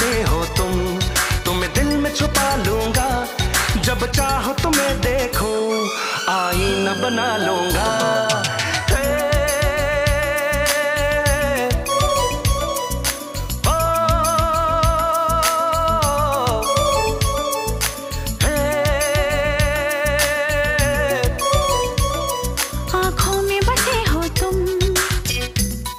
कैसे हो तुम, तुम्हें दिल में छुपा लूंगा, जब चाहो तुम्हें देखूं आईना बना लूंगा।